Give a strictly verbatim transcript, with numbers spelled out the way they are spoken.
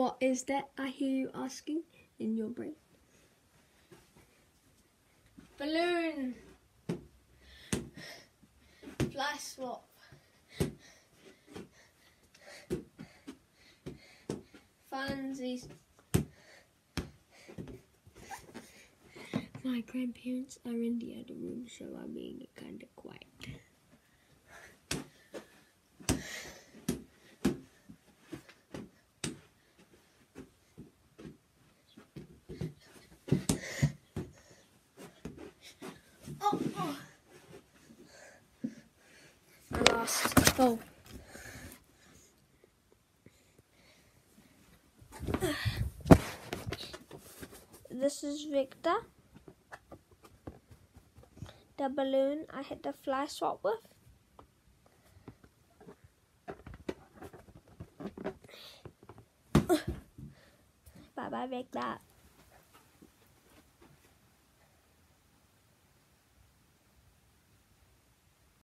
What is that I hear you asking in your brain? Balloon. Flash swap. Funsies. My grandparents are in the other room, so I'm being kind of quiet. Oh, oh. I lost. Oh. This is Victor. The balloon I hit the fly swap with. Bye bye, Victor.